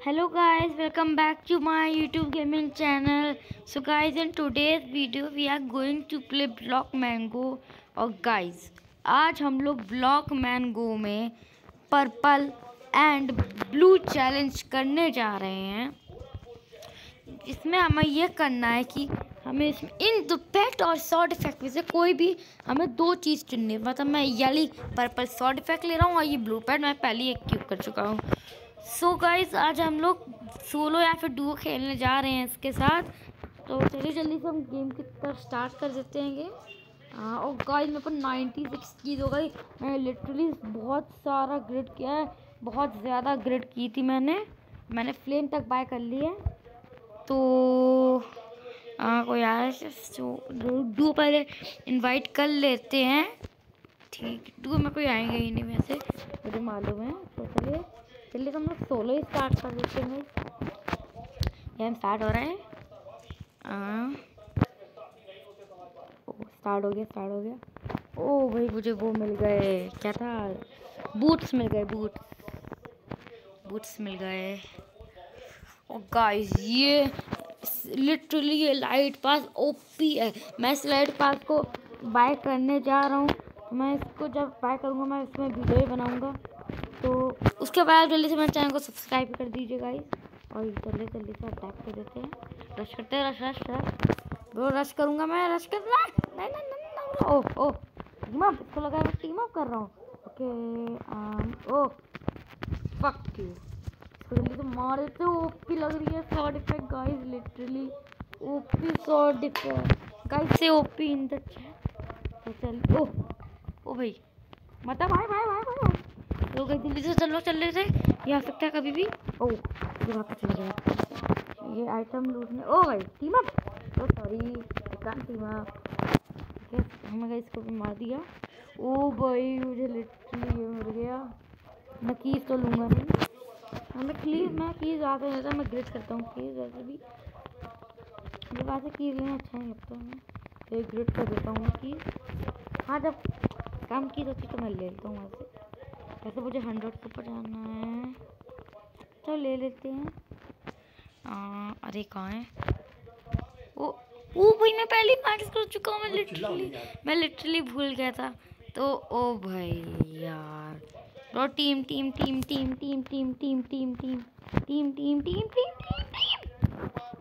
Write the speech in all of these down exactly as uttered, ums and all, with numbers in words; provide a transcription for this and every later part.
Hello guys, welcome back to my YouTube gaming channel. So guys, in today's video we are going to play Block Mango. और guys, आज हम लोग Block Mango में purple and blue challenge करने जा रहे हैं। इसमें हमें यह करना है कि हमें इसमें इन दो पेट और सॉर्ड इफेक्ट में से कोई भी हमें दो चीज़ चुननी है। मतलब मैं यली पर्पल सॉर्ड इफेक्ट ले रहा हूँ और ये ब्लू पेट मैं पहले ही एक क्यूब कर चुका हूँ। सो so गाइज, आज हम लोग सोलो या फिर डुओ खेलने जा रहे हैं इसके साथ। तो चलिए जल्दी से हम गेम की तरफ स्टार्ट कर देते हैं। हाँ, और गाइज मेरे को नाइन्टी सिक्स चीज़ हो गई। मैंने लिटरली बहुत सारा ग्रिड किया है, बहुत ज़्यादा ग्रिड की थी मैंने मैंने फ्लेम तक बाय कर ली है। तो आ, कोई आया डुओ पहले इनवाइट कर लेते हैं। ठीक, डुओ में कोई आएंगे ही नहीं वैसे, मुझे मालूम है। तो चलिए चलिए तो हम लोग सोलो ही स्टार्ट कर देते हैं। गेम स्टार्ट हो रहा है। स्टार्ट हो गया स्टार्ट हो गया ओ भाई, मुझे वो मिल गए, क्या था, बूट्स मिल गए, बूट्स बूट्स मिल गए। और गाइस ये लिटरली ये लाइट पास ओपी है। मैं इस लाइट पास को बाय करने जा रहा हूँ। मैं इसको जब बाय करूँगा मैं इसमें वीडियो ही बनाऊँगा। तो उसके बाद जल्दी से मेरे चैनल को सब्सक्राइब कर दीजिए गाइस। और जल्दी जल्दी से अटैक कर देते हैं, रश करते हैं, रश रश रश वो रश करूँगा मैं, रश कर रहा नहीं नहीं नहीं ओह ओह टीम अप, इसको लगा मैं टीम अप कर रहा हूँ। ओके ओह फक यू, इसको जल्दी से मार देते हैं। ओपी लग रही है sword effect guys, literally OP sword effect guys से ओपी इन द चैट। तो चल ओह ओ भाई, मतलब भाई भाई भाई भाई तो गई, जल्दी से चलो चल रहे थे, ये आ सकता है कभी भी। ओह ये वापस चला गया, ये आइटम लूटने। ओ भाई टीम अप, ओ सॉरी कान टीम अप। हमने इसको भी मार दिया। ओ भाई मुझे लिटरली ये मिल गया। मैं कीज तो लूँगा नहीं, मैं कीज मैं कीज आता रहता मैं ग्रिड करता हूँ कीज वैसे भी, मुझे वैसे कीज लेना अच्छा नहीं लगता है। तो ग्रिड कर देता हूँ मैं कीज। हाँ जब काम कीज होती तो मैं ले लेता हूँ वैसे वैसे मुझे हंड्रेड के ऊपर जाना है तो ले लेते हैं। आ, अरे कहाँ है वो वो भाई, मैं पहले मार्क्स कर चुका हूँ। मैं लिटरली मैं लिटरली भूल गया था। तो ओ भाई यार bro, team team team team team team team team team team team team team team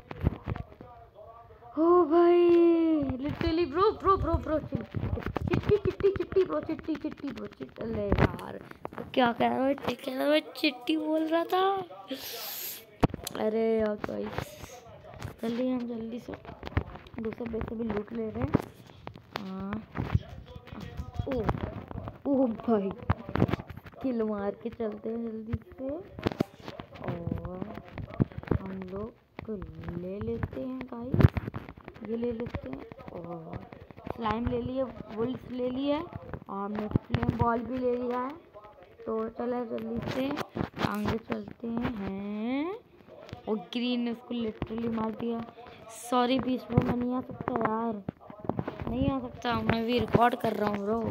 ओ भाई literally bro bro bro bro चिट्टी चिट्टी चिट्टी ब्रो, चिट्टी चिट्टी ब्रो चिट्टी। अरे यार क्या कह रहा है, कह रहा है चिट्टी बोल रहा था। अरे यार गाइस जल्दी हम जल्दी से दूसरे पैसे भी लूट ले रहे हैं। ओ ओ भाई किल मार के चलते हैं जल्दी से और हम लोग ले लेते हैं गाइस, ये ले लेते हैं। और स्लाइम ले लिए, वुल्फ ले लिया और हमने फ्लेम बॉल भी ले लिया है। तो चलो जल्दी से आगे चलते हैं। और ग्रीन ने उसको लिटरली मार दिया। सॉरी बीच में मैं नहीं आ सकता यार, नहीं आ सकता, मैं भी रिकॉर्ड कर रहा हूँ ब्रो।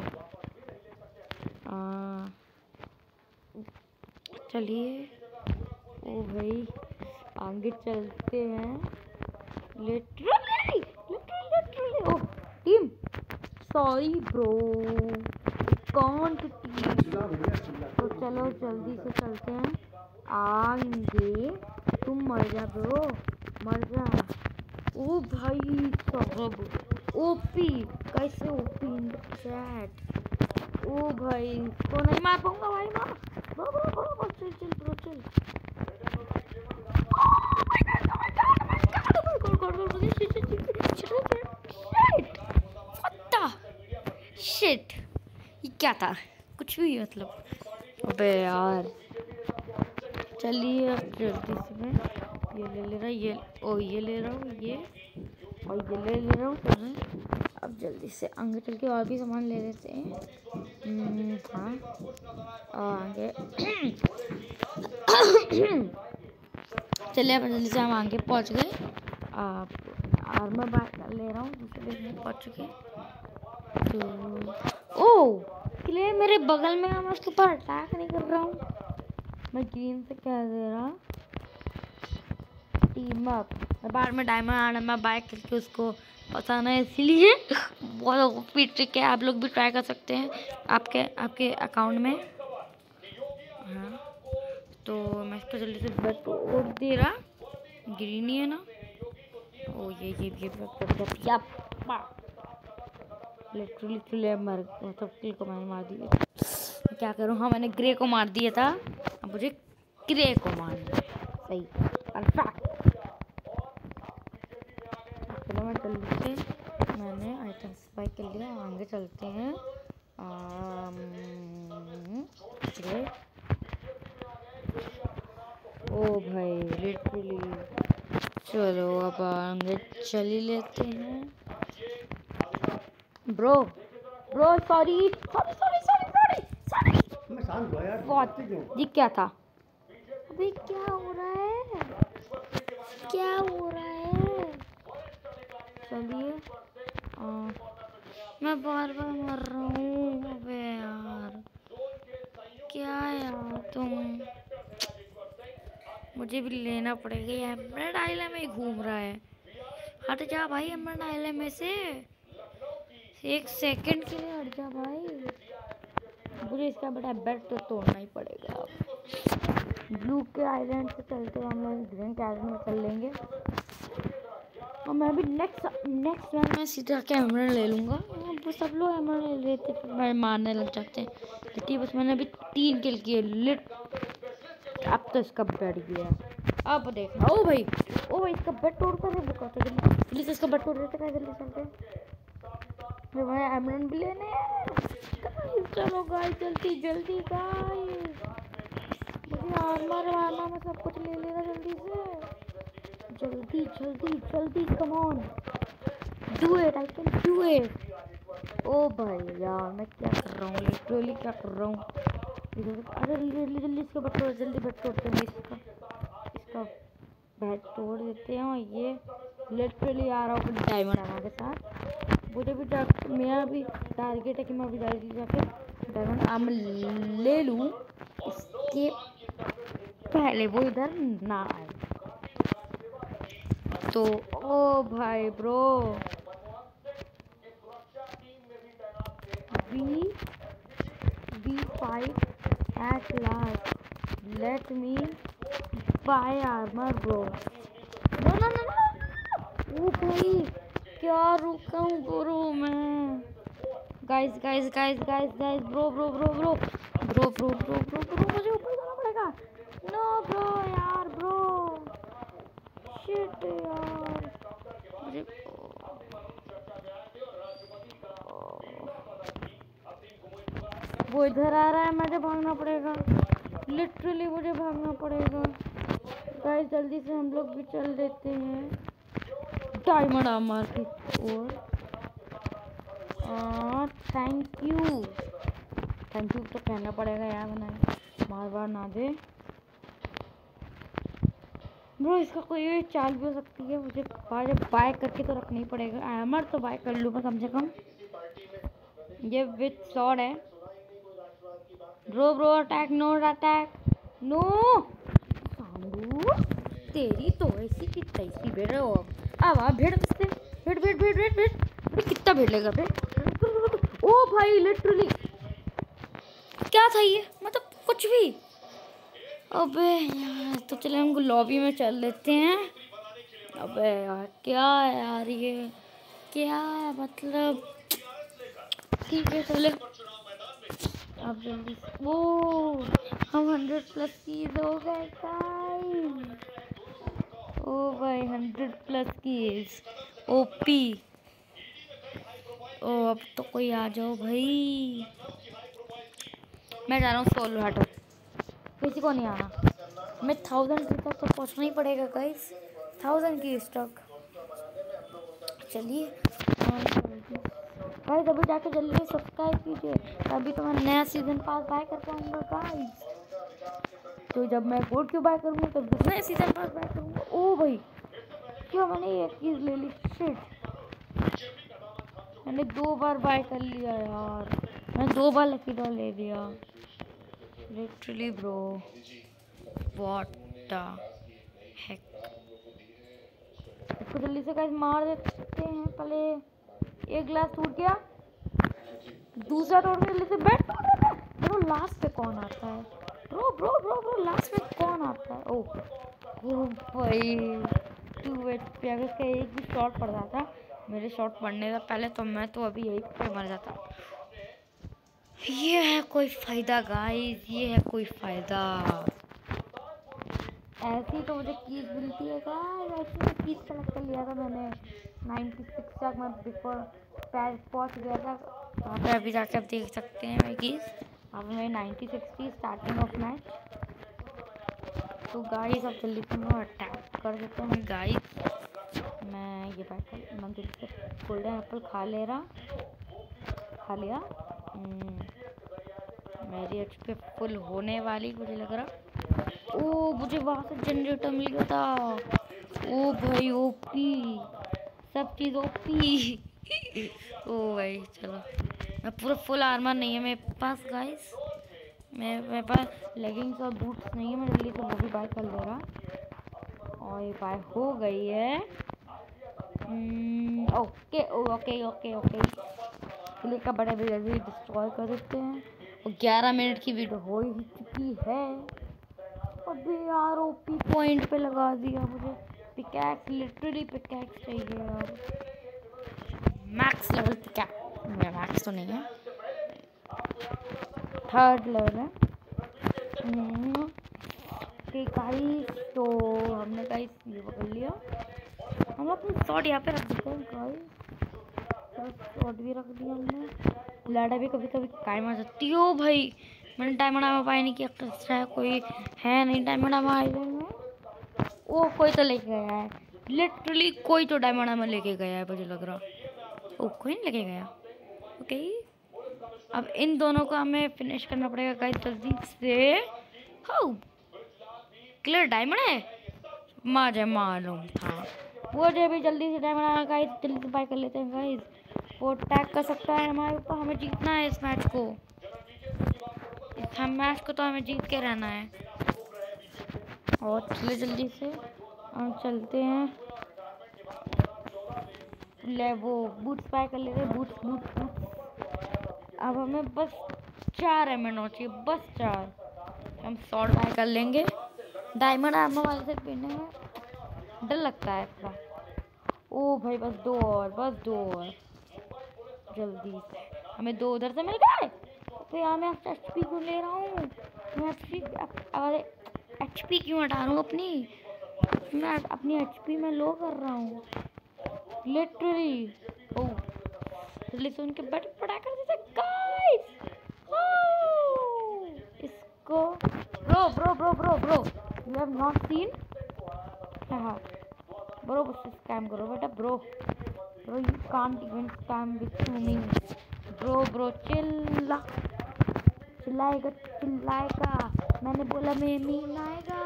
चलिए ओ भाई आगे चलते हैं literally literally literally. Oh team sorry bro कौन टीम। तो चलो जल्दी से चलते हैं आगे। तुम मर जा ब्रो, मर जा। ओ भाई साहब ओपी कैसे ओपी इन द चैट। ओ भाई इसको नहीं मार पाऊंगा भाई, मार ब्रो ब्रो ब्रो ब्रो चल चल ब्रो चल। शिट ये क्या था, कुछ भी मतलब। अबे यार चलिए अब जल्दी से मैं ये ले ले रहा ये ओ ये ले रहा हूँ ये और ये ले ले रहा हूँ। अब जल्दी से आगे चल के और भी सामान ले लेते हैं। हाँ आगे चलिए अब जल्दी से हम आगे पहुँच गए। और मैं बात कर ले रहा हूँ, दूसरे में पहुँच चुके। तो ओ क्ले मेरे बगल में, मैं उसके ऊपर अटैक नहीं कर रहा हूँ। मैं ग्रीन से कह दे रहा टीम अप। बाद में डायमंड आना मैं बाय करके उसको पसाना है, इसलिए बहुत ओपी ट्रिक है। आप लोग भी ट्राई कर सकते हैं आपके आपके अकाउंट में। हाँ तो मैं इसको जल्दी से बेट तोड़ दे रहा, ग्रीन ही है ना। ओ ये ये ये या लिटरली किल मर मतलब किल को मैंने मार दिया। क्या करूँ, हाँ मैंने ग्रे को मार दिया था, अब मुझे ग्रे को मारना सही परफेक्ट। चलो मैं जल्दी से मैंने आइटम स्पाइक कर लिया, आगे चलते हैं। ग्रे ओ भाई लिटरली, चलो अब आगे चल ही लेते हैं। Bro bro sorry sorry sorry sorry sorry sorry मैं शांत हुआ यार, बहुत जी क्या था। अबे क्या हो रहा है, क्या हो रहा है। चलिए मैं बार बार मर रहा हूँ। अबे यार क्या यार तुम, मुझे भी लेना पड़ेगा। ये एमराल्ड आइलैंड में घूम रहा है, हट जा भाई एमराल्ड आइलैंड में से, एक सेकंड के लिए हट जा भाई। मुझे इसका बड़ा बेट तो तोड़ना ही पड़ेगा। अब ब्लू के आइलैंड से चलते हैं, हम लोग ग्रीन के आइलैंड में चल लेंगे। और मैं भी नेक्स्ट नेक्स्ट मैच में सीधा के एमराल्ड ले लूँगा। वो सब लोग एमराल्ड ले लेते फिर मैं मारने लग जाते हैं। तो बस मैंने अभी तीन किल किए लिट। अब तो इसका बेट गया, अब देखना। ओ भाई ओ भाई इसका बेट तोड़ कर बुका तो जल्दी प्लीज इसका बेट तोड़ देते हैं, जल्दी चलते हैं भाई एमराल्ड भी लेने हैं। चलो गाइस जल्दी जल्दी गाइस, मुझे आर्मर वार्मर में सब कुछ ले लेना जल्दी से, जल्दी जल्दी जल्दी come on do it, I can do it. ओ भाई यार मैं क्या कर रहा हूँ, लिटरली क्या कर रहा हूँ। अरे जल्दी जल्दी इसका बैट तोड़, जल्दी बैट तोड़ते हैं इसका इसका बैट तोड़ देते हैं। और ये लिटरली आ रहा हूँ डायमंड हमारे साथ। मुझे भी मेरा भी टारगेट है कि मैं अभी जल्दी जाके डायमंड आम ले लूँ, इसके पहले वो इधर ना आए। तो ओ भाई bro we we fight at last, let me buy armor bro। no no no no ओ भाई क्या रुका हूँ ब्रो मैं। Guys guys guys guys guys bro bro bro bro bro bro bro bro bro मुझे ऊपर जाना पड़ेगा। नो ब्रो यार ब्रो शिट यार मुझे वो इधर आ रहा है, मुझे भागना पड़ेगा, लिटरली मुझे भागना पड़ेगा। गाइस जल्दी से हम लोग भी चल देते हैं डायमंड आर्मर की ओर। थैंक यू थैंक यू तो कहना पड़ेगा यार, बनाए बार बार ना दे ब्रो। इसका कोई चाल भी हो सकती है, मुझे बाय बाय करके तो रखना ही पड़ेगा। आर्मर तो बाय कर लूँगा कम से कम। ये विथ शॉट है bro bro attack no attack no सांडू तेरी तो ऐसी की तैसी भेड़ हो। अब आप भेड़ किससे भेड़ भेड़ भेड़ भेड़ भेड़ कितना भेड़ लेगा भेड़। ओ भाई लिटरली क्या था ये, मतलब कुछ भी। अबे यार तो चले हमको लॉबी में चल लेते हैं। अबे यार क्या यार ये क्या मतलब, ठीक है चले अब जल्दी। वो हम हंड्रेड प्लस कीज हो गए गाइस। ओ भाई हंड्रेड प्लस कीज ओपी। ओ अब तो कोई आ जाओ भाई, मैं जा रहा हूँ सोलो हटो, किसी को नहीं आना। मैं थाउजेंड की तक तो पहुँचना ही पड़ेगा गाइस, थाउजेंड की स्टॉक। चलिए गाइस अभी जाके जल्दी से सब्सक्राइब कीजिए, तभी तो मैं नया सीजन पास बाय कर पाऊंगा गाइस। तो जब मैं कोड क्यों बाय करूँगा तब तो नया सीजन पास बाय करूँगा। ओ भाई क्या मैंने एक चीज़ ले ली, शिट मैंने दो बार बाय कर लिया यार, मैंने दो बार लकी ड्रॉ ले लिया literally bro what the heck. इसको जल्दी से गाइस मार देते हैं। पहले एक गिलास टूट गया, दूसरा तोड़ के जल्दी से बेड तोड़ देते हैं। ब्रो लास्ट पे कौन आता है? Bro bro bro bro last में कौन आता है? ओह ओ भाई टू एट पे अगर इसका एक भी शॉट पड़ जाता मेरे शॉट पड़ने से पहले तो मैं तो अभी यही पे मर जाता। ये है कोई फायदा गाइस, ये है कोई फायदा। ऐसी तो मुझे कीज मिलती है गाइस, ऐसी मैं कीज कलेक्ट कर लिया था मैंने नाइन्टी सिक्स तक मैं बिफोर पैर पहुँच गया था वहाँ पे। अभी जाके आप देख सकते हैं मैं कीज अब मैं नाइन्टी सिक्स की स्टार्टिंग ऑफ मैच। तो गाइस अब जल्दी से मैं अटैक कर देता हूँ गाइस। मैं ये बात कर मैं जल्दी से गोल्डन एप्पल खा ले रहा खा लिया। मेरी एच पी फुल होने वाली मुझे लग रहा। ओ मुझे वहाँ से जनरेटर मिल गया था। ओ भाई ओपी सब चीज़ ओपी। ओ भाई चलो मैं पूरा फुल आर्मर नहीं है मेरे पास गाइस, मैं मेरे पास लेगिंग्स और बूट्स नहीं है। मैं जल्दी से वो भी बाय कर ले रहा और ये बाय हो गई है। Okay okay okay okay click का बड़ा भी जल्दी डिस्ट्रॉय कर देते हैं। और ग्यारह मिनट की वीडियो हो ही चुकी है। अबे यार ओपी पॉइंट पे लगा दिया मुझे पिकैक्स, लिटरली पिकैक्स चाहिए यार, मैक्स लेवल पिकैक्स। मैक्स तो नहीं है, थर्ड लेवल है। ठीक गाइस तो हमने गाइस ये पकड़ लिया। हम अपनी शॉट यहाँ पे रख देते हैं गाइस, शॉट भी रख दिया हमने। लड़ा भी कभी कभी कायम आ जाती हो भाई। मैंने डायमंड आर्मर बाय नहीं किया, एक्स्ट्रा कोई है नहीं डायमंड आर्मर आइलैंड में। ओ कोई तो लेके गया है, लिटरली कोई तो डायमंड आर्मर लेके गया है मुझे लग रहा। ओ कोई नहीं लेके गया। ओके अब इन दोनों को हमें फिनिश करना पड़ेगा गाइस जल्दी से। हो क्लियर डायमंड है, मुझे मालूम था वो जो भी जल्दी से डायमंड आया गाइस, जल्दी से बाय कर लेते हैं गाइस। वो अटैक कर सकता है हमारे ऊपर, हमें जीतना है इस मैच को, इस मैच को तो हमें जीत के रहना है। और चले जल्दी से हम चलते हैं, ले वो बूट्स बाय कर लेते हैं। बूट्स बूट्स बूट्स अब हमें बस चार एमएनओ चाहिए, बस चार। हम शॉर्ट बाय कर लेंगे। डायमंड आर्मर वाले से पहनने में डर लगता है थोड़ा। ओ भाई बस दो और, बस दो और जल्दी से। हमें दो उधर से मिल गए। तो यार मैं एच पी क्यों ले रहा हूँ, मैं एच पी अरे एच पी क्यों हटा रहा हूँ अपनी, मैं अपनी एच पी में लो कर रहा हूँ लिटरली। ओ जल्दी से उनके बट पड़ा कर देते गाइस। इसको bro bro bro bro bro you have not seen. हाँ ब्रो बस स्कैम करो बेटा bro bro you can't even scam with me bro bro चिल्ला चिल्लाएगा चिल्लाएगा मैंने बोला मैं मीन आएगा।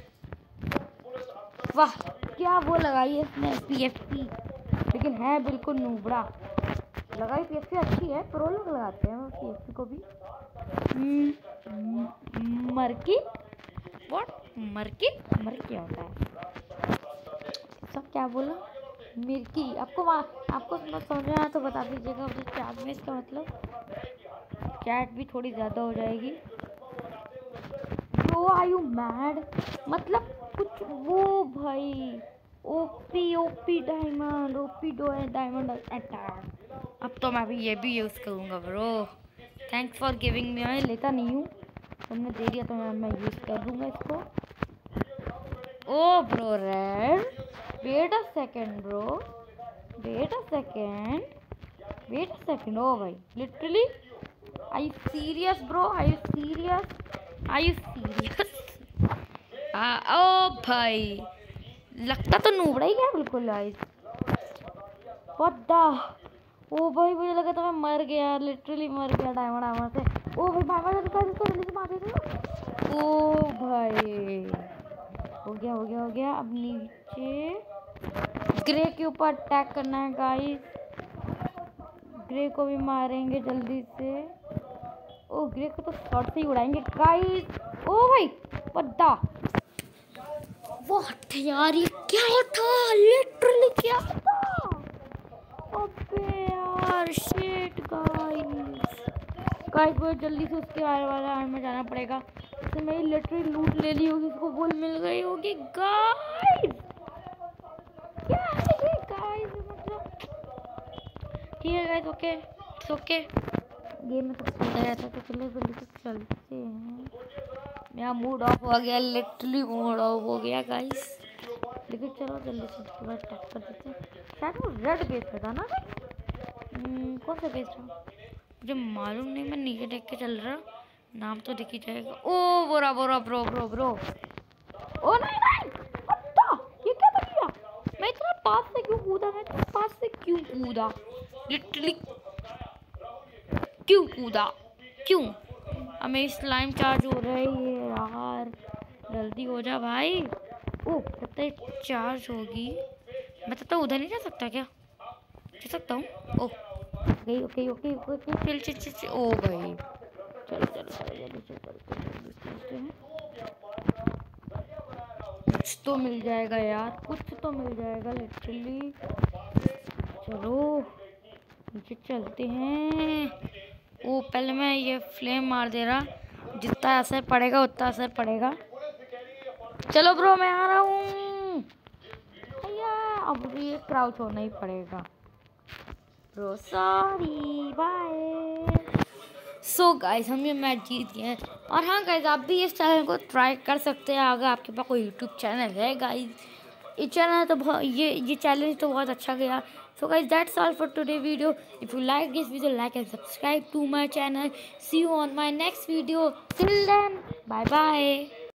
वाह क्या वो लगाई है इसने पीएफपी, लेकिन है बिल्कुल नूबड़ा। लगाई पीएफपी अच्छी है, प्रो लोग लगाते हैं पीएफपी को भी। मरकी व्हाट मरकी मरकी होता है सब क्या बोला मिर्की। आपको आपको समझ में आया तो बता दीजिएगा मुझे चैट में, इसका मतलब चैट भी थोड़ी ज़्यादा हो जाएगी। ब्रो आर यू मैड, मतलब कुछ वो भाई ओपी ओपी डायमंड ओपी डो डायमंड अटैक। अब तो मैं भी ये भी यूज़ करूँगा bro, thanks for giving me. मैं लेता नहीं हूँ, तुमने दे दिया तो मैं मैं यूज़ कर दूँगा इसको। ओ bro red wait a second bro wait a second wait a second ओ भाई literally are you serious bro, are you serious are you serious. ओ भाई लगता तो नूबड़ा ही है बिल्कुल गाइस। पता ओ भाई मुझे लगा था मैं मर गया, लिटरली मर गया डायमंड आर्मर से। ओ भाई बाबा जल्दी इसको जल्दी से मार दे। ओ भाई हो गया हो गया हो गया। अब नीचे ग्रे के ऊपर अटैक करना है गाइस, ग्रे को भी मारेंगे जल्दी से। ओ ग्रे को तो शॉट से ही उड़ाएंगे गाइस। ओ भाई पद्दा वो यार ये क्या था लिटरली क्या था? अबे यार शिट गाइस। गाइस बहुत जल्दी से उसके आने वाले आर्म में जाना पड़ेगा। उसने मेरी लिटरली लूट ले ली होगी, उसको बुल मिल गई होगी। गाइस क्या है ये गाइस? मतलब ठीक है guys, okay it's okay. Game में तो चलता रहता, तो चलो जल्दी से चलते हैं। मेरा मूड ऑफ हो गया, लिटरली मूड ऑफ हो गया गाइस। लेकिन चलो जल्दी से थोड़ा अटैक कर देते हैं। शायद वो रेड बेस था ना गाइस। कौन सा बेस था मुझे मालूम नहीं, मैं नीचे देख के चल रहा, नाम तो दिख ही जाएगा। ओ बोरा बोरा ब्रो ब्रो ब्रो। ओ नहीं नहीं हट्टा, ये क्या कर लिया? मैं इतना पास से क्यों कूदा? मैं इतना पास से क्यों कूदा? लिटरली क्यों कूदा? क्यों? हमें स्लाइम चार्ज हो रही है यार, जल्दी हो जा भाई। ओह लगता है चार्ज होगी। मैं तब तक उधर नहीं जा सकता क्या? जा सकता हूँ। ओह गई। Okay okay okay chill chill chill chill. ओ गई। चलो चलो चलो जल्दी से चलते हैं। कुछ तो मिल जाएगा यार, कुछ तो मिल जाएगा लिटरली। चलो नीचे चलते हैं। ओ पहले मैं ये फ्लेम मार दे रहा, जितना असर पड़ेगा उतना असर पड़ेगा। चलो ब्रो मैं आ रहा हूँ भैया। अब ये क्राउच होना ही पड़ेगा bro, sorry bye. So guys हम ये मैच जीत गए हैं। और हाँ गाइस आप भी इस चैनल को ट्राई कर सकते हैं अगर आपके पास कोई यूट्यूब चैनल है गाइस। ये चैनल तो बहुत ये ये चैलेंज तो बहुत अच्छा गया। So guys that's all for today video. If you like this video like and subscribe to my channel. See you on my next video. Till then bye bye.